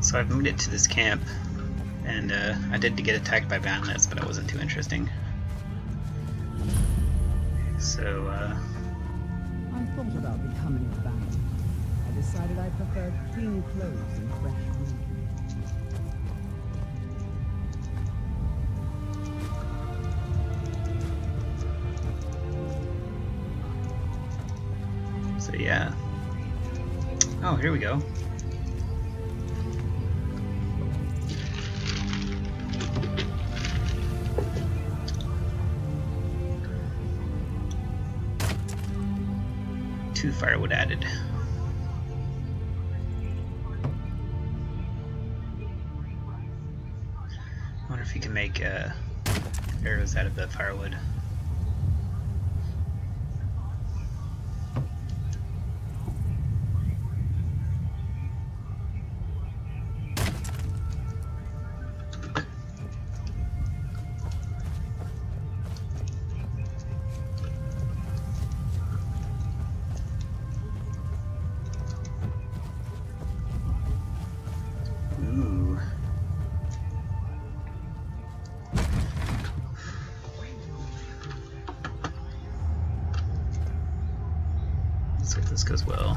So I've moved it to this camp, and I did get attacked by bandits, but it wasn't too interesting. So, I thought about becoming a bandit. I decided I preferred clean clothes and fresh food. So yeah. Oh, here we go. Two firewood added. I wonder if you can make arrows out of the firewood. Let's hope this goes well.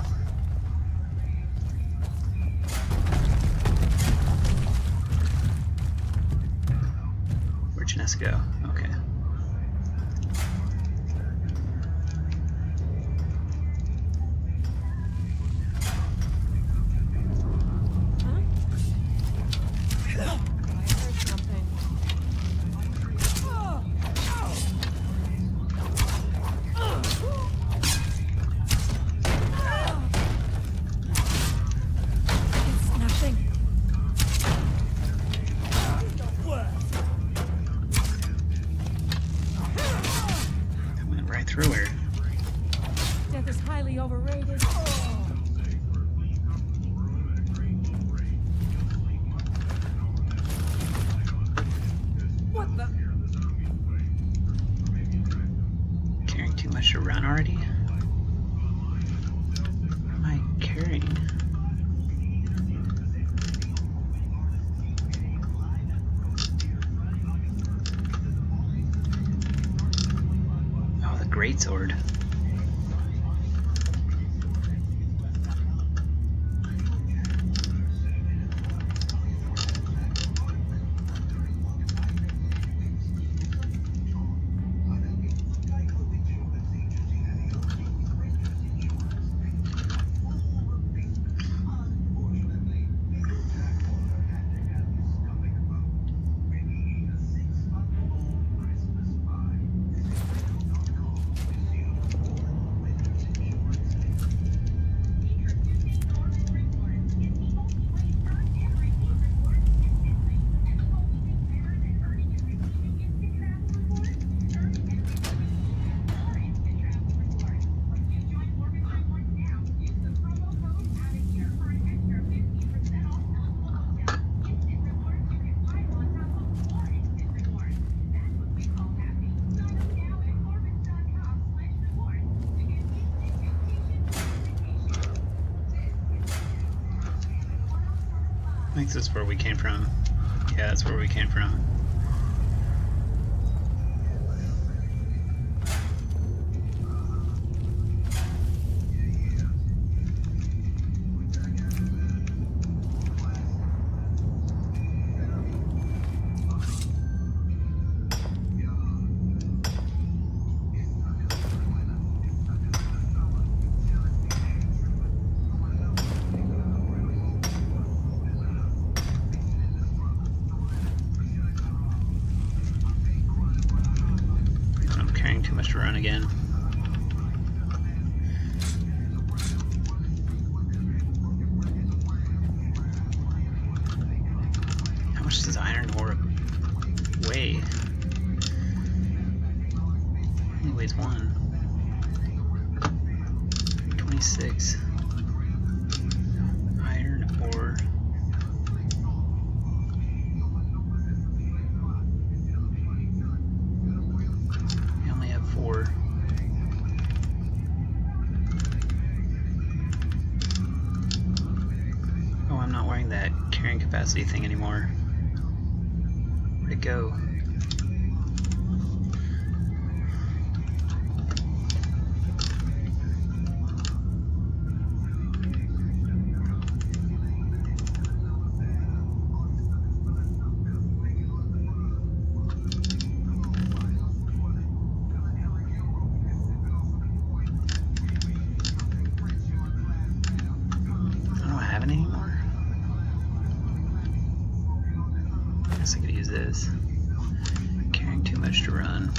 Where'd Janessa go? Okay. Through her. Death is highly overrated. What the? Carrying too much to run already? What am I carrying? Greatsword. I think this is where we came from. Yeah, that's where we came from. Too much to run again. How much does iron ore weigh? It only weighs 1. 26. Iron ore. carrying capacity thing anymore. Where'd it go? I could use this. Carrying too much to run.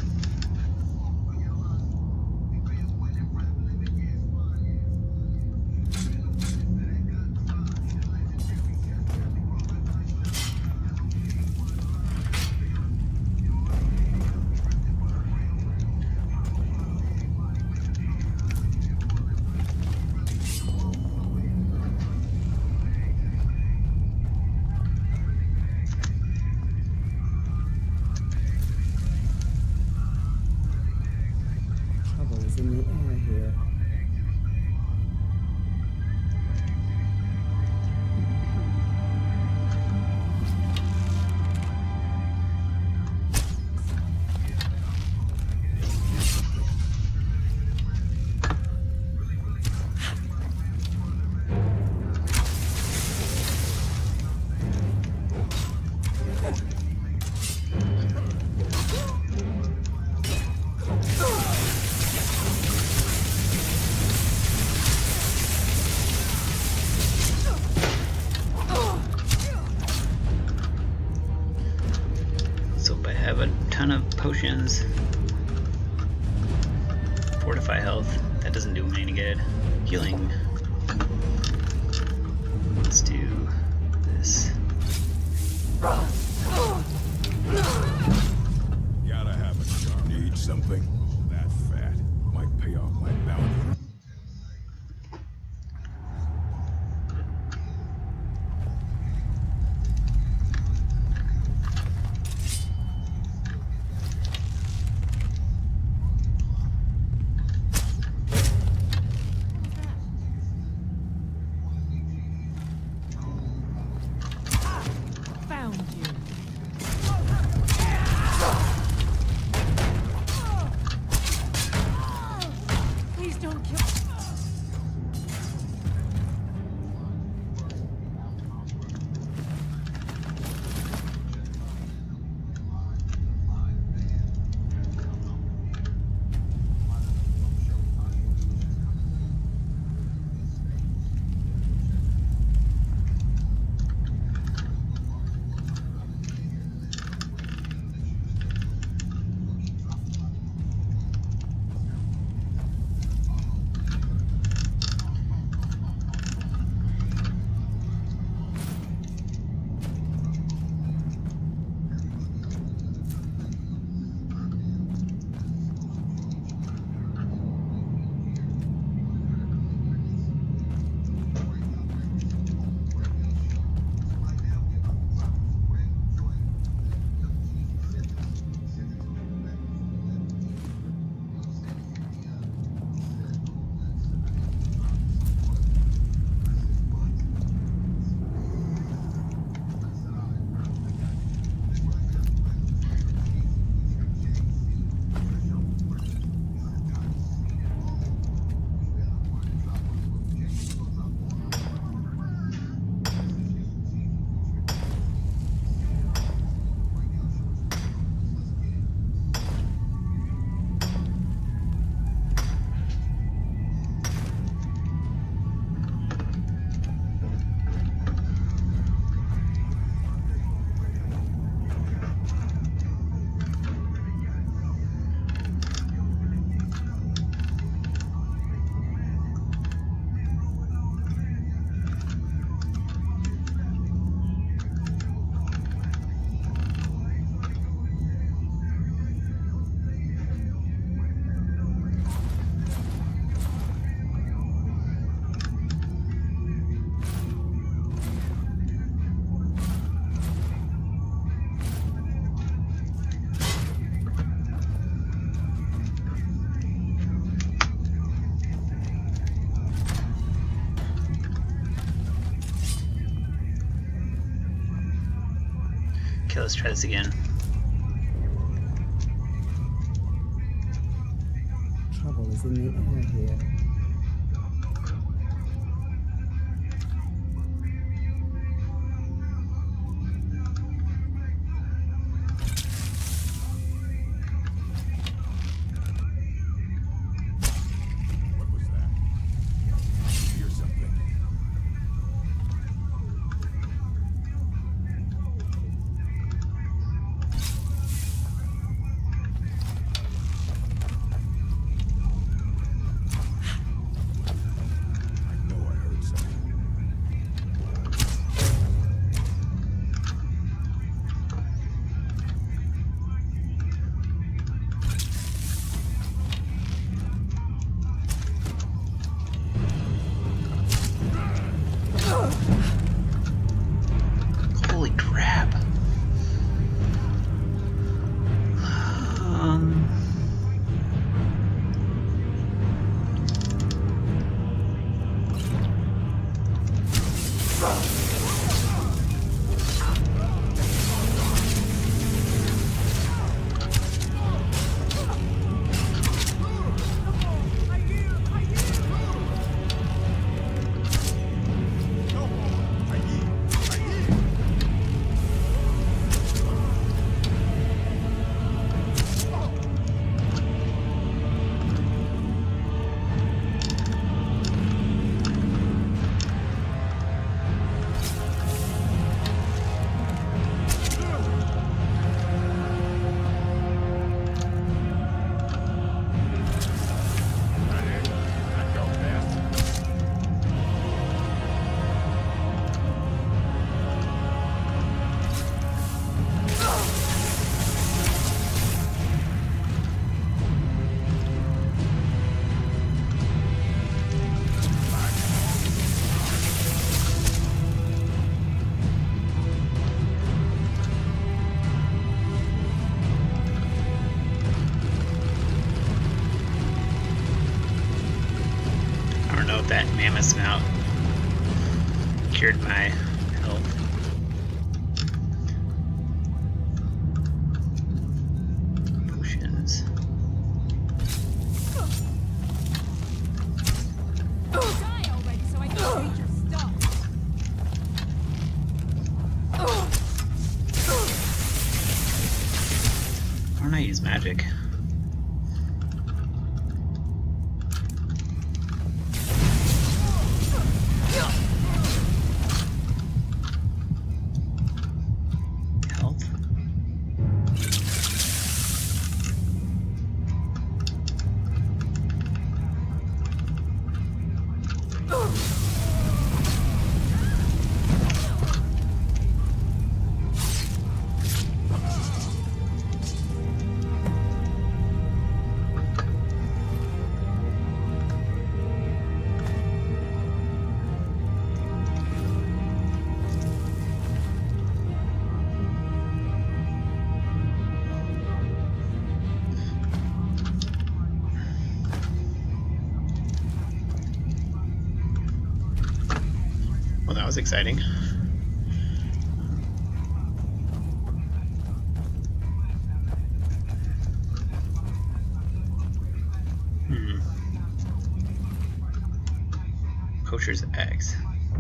In the air here. Ton of potions. Fortify health. That doesn't do me any good. Healing. Let's do this. Gotta have it. Need something? That fat might pay off my bounty. Found you. Okay, let's try this again. Trouble is in the air here. What was that? Hear something? I know I heard something. Holy crap. That mammoth snout cured my health. Potions. Die already so I can read your stuff. Why don't I use magic? Well, that was exciting. Poacher's eggs.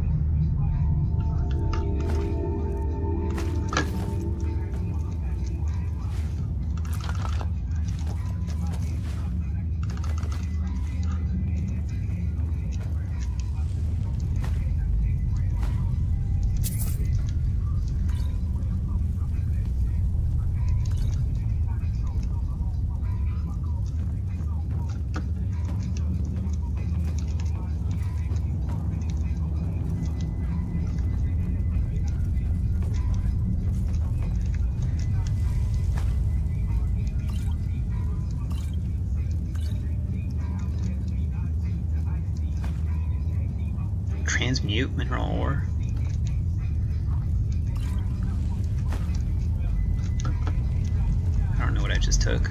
Transmute mineral ore. I don't know what I just took.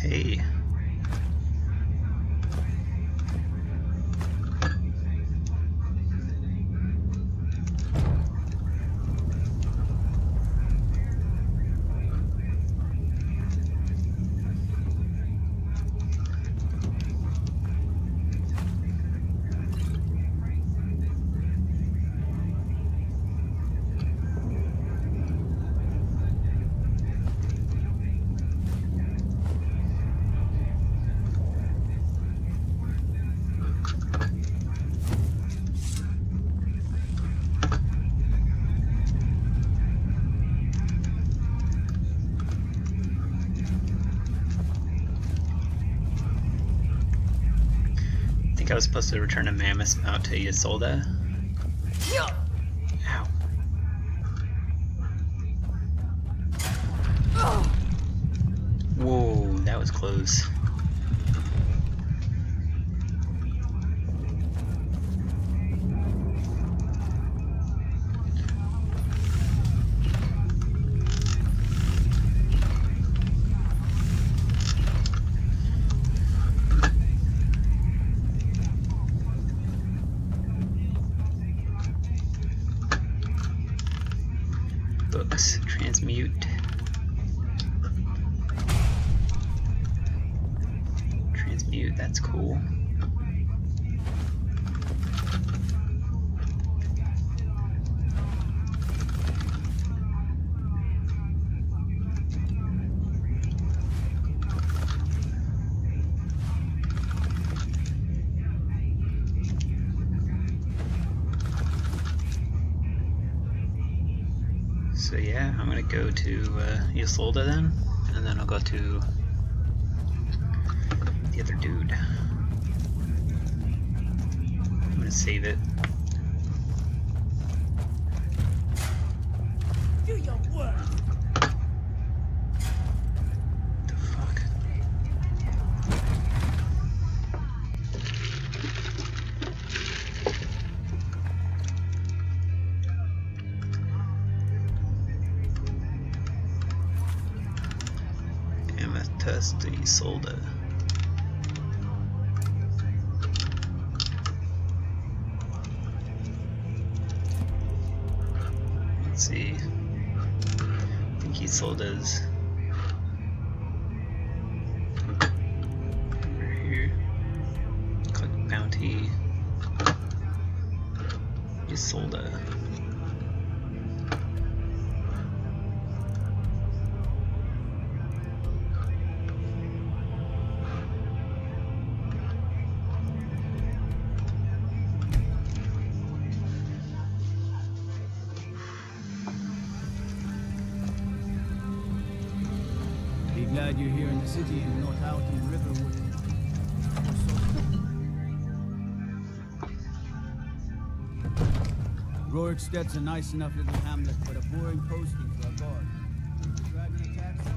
Hey. I was supposed to return a mammoth out to Isolde. Ow. Whoa, that was close. Books, transmute. Transmute, that's cool. So yeah, I'm gonna go to Isolde then, and then I'll go to the other dude. I'm gonna save it. Do your work. What the fuck? Amethyst to Isolde. Let's see. I think Isolde's over here. Click bounty. Isolde. Glad you're here in the city and not out in Riverwood. Rorikstedt's a nice enough little hamlet, but a boring posting for a guard. Dragon attacks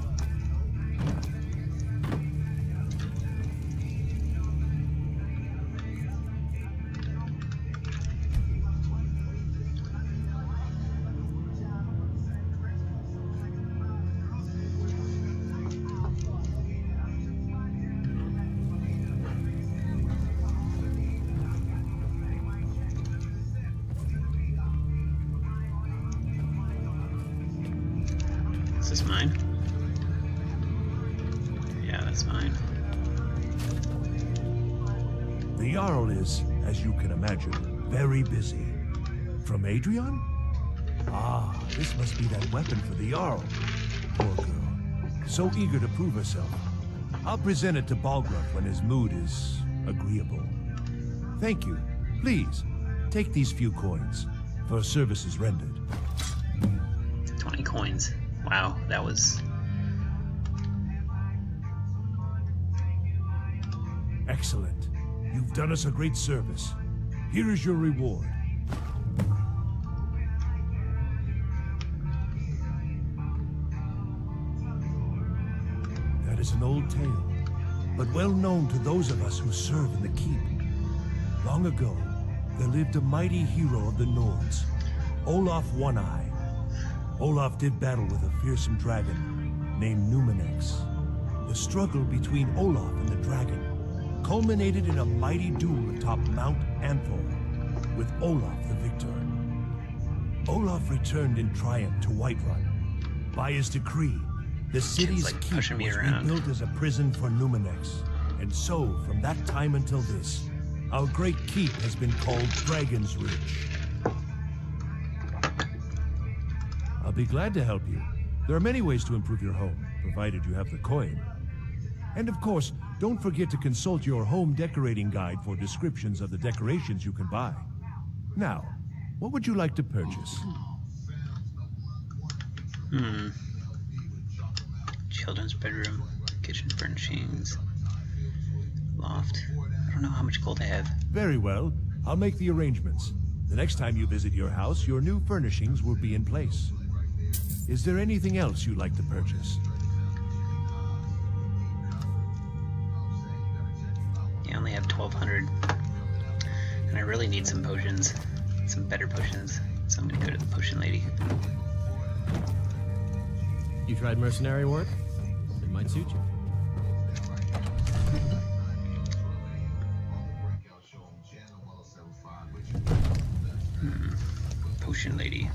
Is this mine? Yeah, that's mine. The Jarl is, as you can imagine, very busy. From Adrian? Ah, this must be that weapon for the Jarl. Poor girl. So eager to prove herself. I'll present it to Balgruuf when his mood is agreeable. Thank you. Please, take these few coins for services rendered. 20 coins. Wow, that was... Excellent. You've done us a great service. Here is your reward. That is an old tale, but well known to those of us who serve in the keep. Long ago, there lived a mighty hero of the Nords, Olaf One-Eye. Olaf did battle with a fearsome dragon named Numenex. The struggle between Olaf and the dragon culminated in a mighty duel atop Mount Anthor, with Olaf the victor. Olaf returned in triumph to Whiterun. By his decree, the city's like keep was pushing me around. rebuilt as a prison for Numenex. And so, from that time until this, our great keep has been called Dragonsreach. I'll be glad to help you. There are many ways to improve your home, provided you have the coin. And of course, don't forget to consult your home decorating guide for descriptions of the decorations you can buy. Now, what would you like to purchase? Children's bedroom, kitchen furnishings, loft. I don't know how much gold I have. Very well. I'll make the arrangements. The next time you visit your house, your new furnishings will be in place. Is there anything else you'd like to purchase? I only have 1,200. And I really need some potions. Some better potions. So I'm gonna go to the potion lady. You tried mercenary work? It might suit you. Potion lady.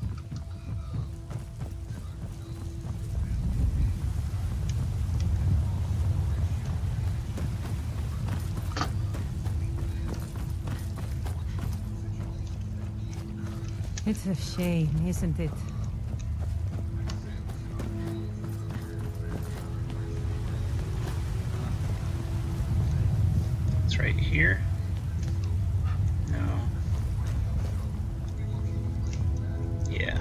It's a shame, isn't it? It's right here. No. Yeah.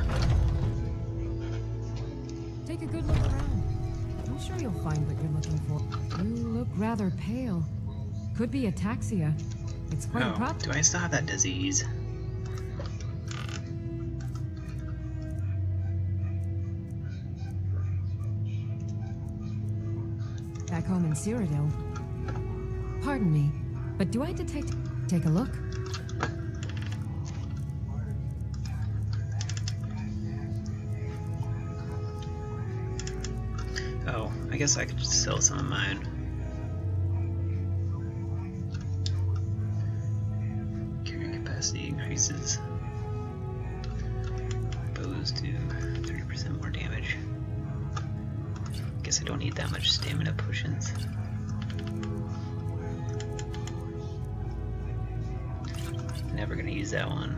Take a good look around. I'm sure you'll find what you're looking for. You look rather pale. Could be ataxia. It's quite a Oh, problem. do I still have that disease? Back home in Cyrodiil. Pardon me, but do I detect... Take a look. Oh, I guess I could just sell some of mine. Carrying capacity increases. Bows do 30% more damage. Guess I don't need that much stamina potions. Never gonna use that one.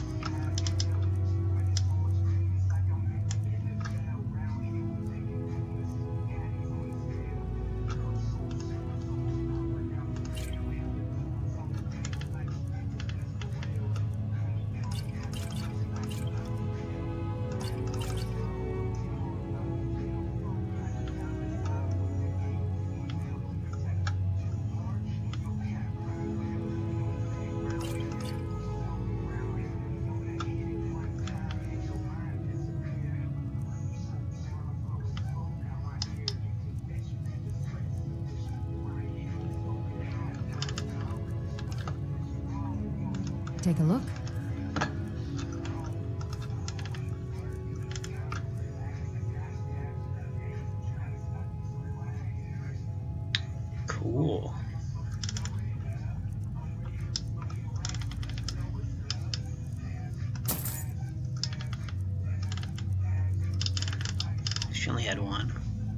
Take a look. Cool. She only had one.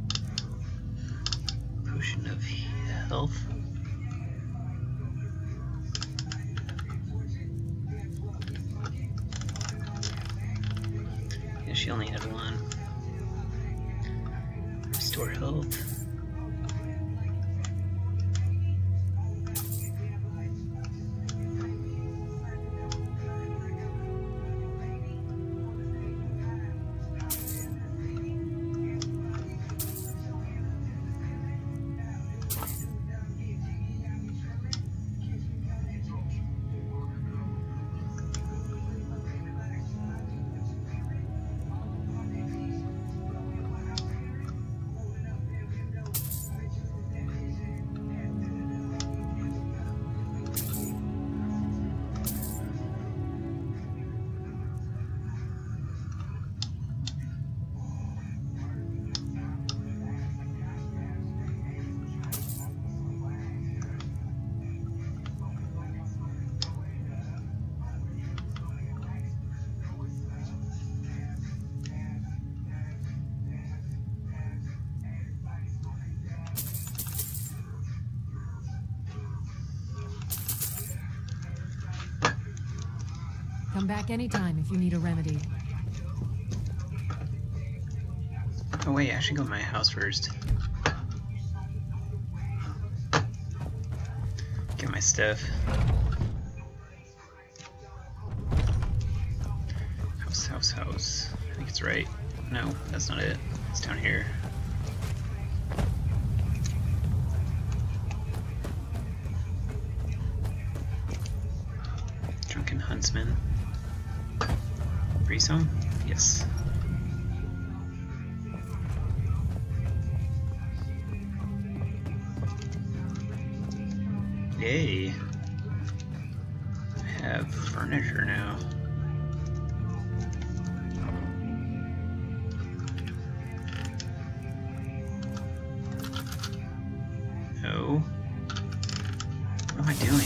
Potion of health. Yeah, she only had one. Restore health. Come back anytime if you need a remedy. Oh wait, I should go to my house first. Get my stuff. House. I think it's right. No, that's not it. It's down here. Drunken Huntsman. Breeze home? Yes. Yay! I have furniture now. No. What am I doing?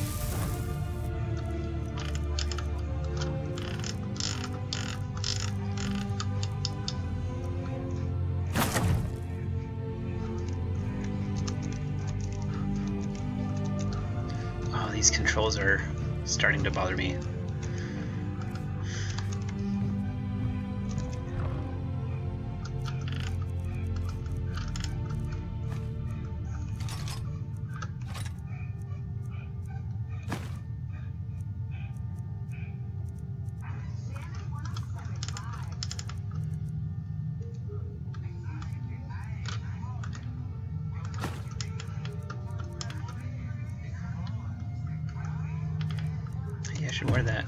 Oh, these controls are starting to bother me. Yeah, I should wear that.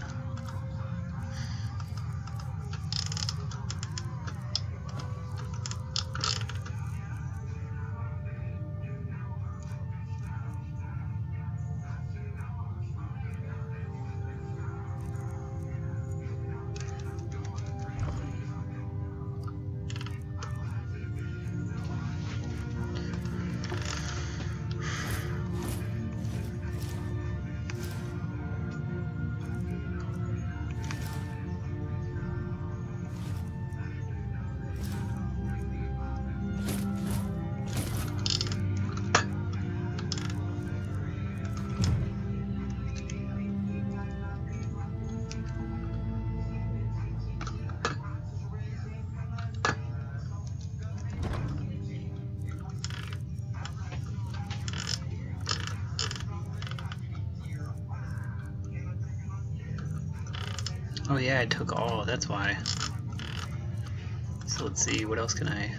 Oh yeah, I took all, that's why. So let's see, what else can I...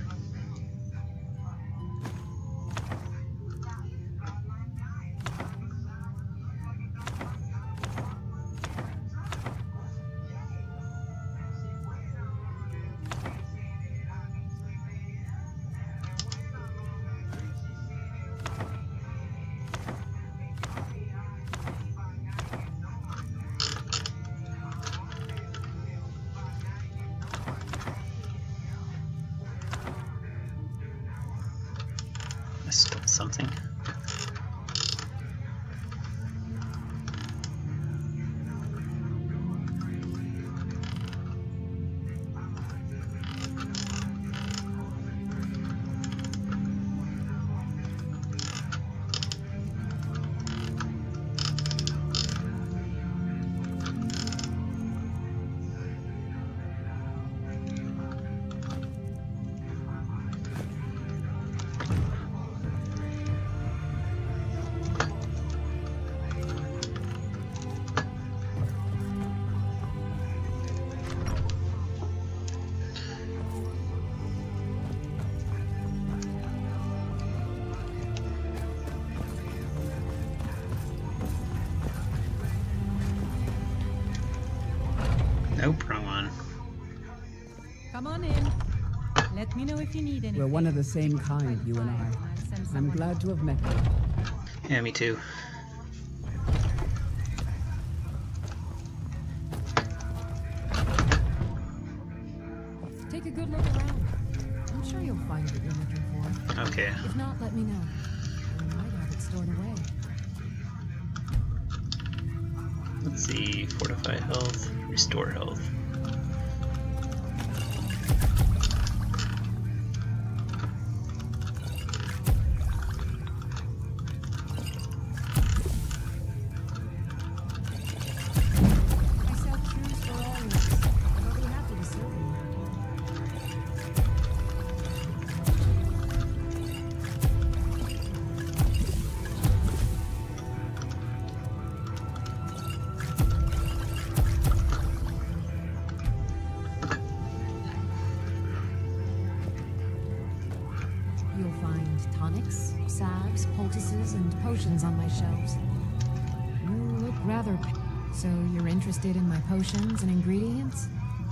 stole something. Nope, wrong one. Come on in. Let me know if you need anything. We're one of the same kind, you and I. I'm glad to have met you. Yeah, me too. Take a good look around. I'm sure you'll find what you're looking for. Okay. If not, let me know. I might have it stored away. Let's see, fortify health, restore health. I sell You'll find tonics, salves, poultices, and potions on my shelves. You look rather... So you're interested in my potions and ingredients?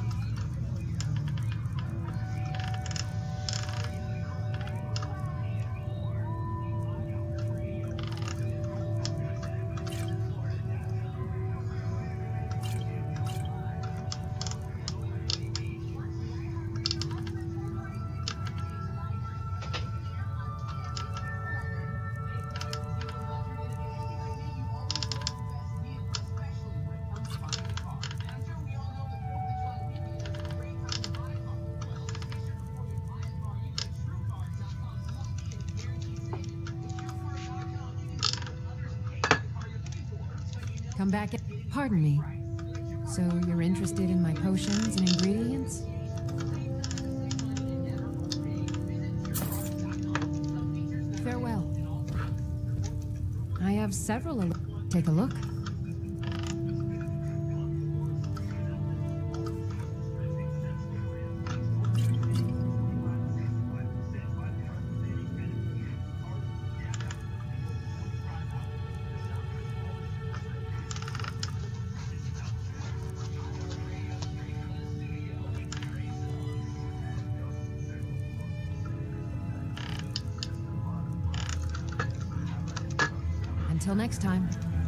Come back. Pardon me. So you're interested in my potions and ingredients? Farewell. I have several. Take a look. Until next time.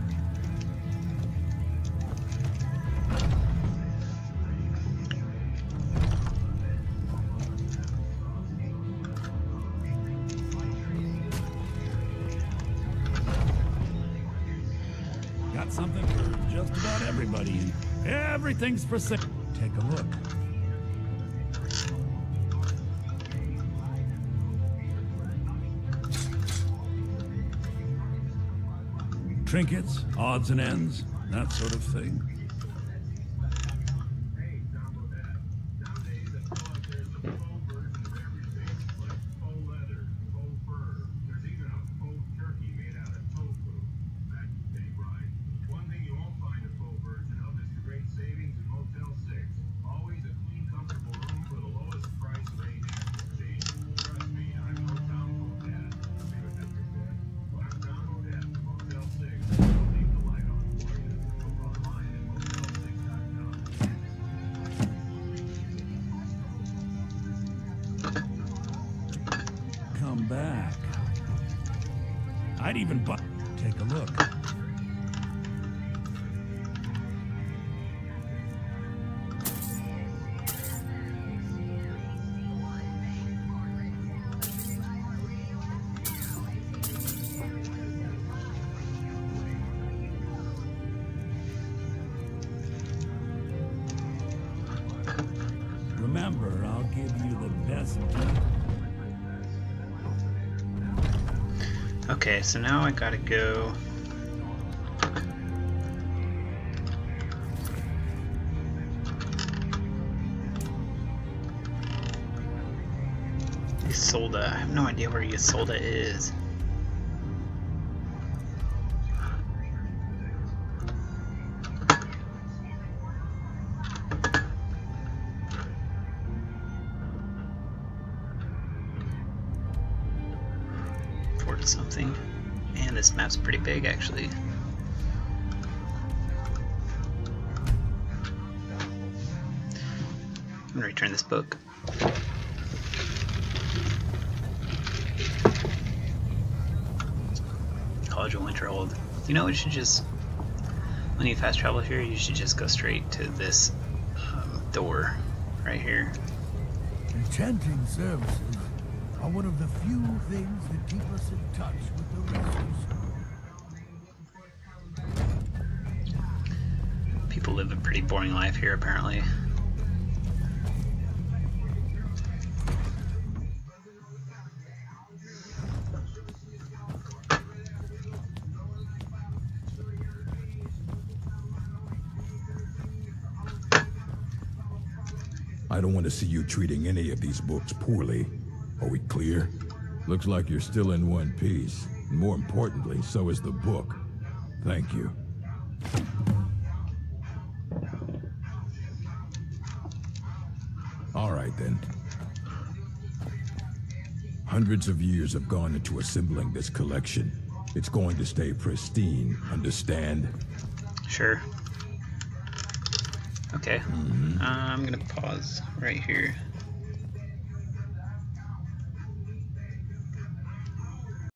Got something for just about everybody. Everything's for sale. Take a look. Trinkets, odds and ends, that sort of thing. Come back. I'd even buy. Take a look. Remember, I'll give you the best deal. Okay, so now I gotta go. Isolda. I have no idea where Isolda is. Something. And this map's pretty big, actually. I'm gonna return this book. College of Winterhold. You know, we should just, when you fast travel here, you should just go straight to this door right here. Enchanting services are one of the few things that keep us in touch with the rest. People live a pretty boring life here, apparently. I don't want to see you treating any of these books poorly. Are we clear? Looks like you're still in one piece. And more importantly, so is the book. Thank you. All right, then. Hundreds of years have gone into assembling this collection. It's going to stay pristine, understand? Sure. Okay. I'm gonna pause right here.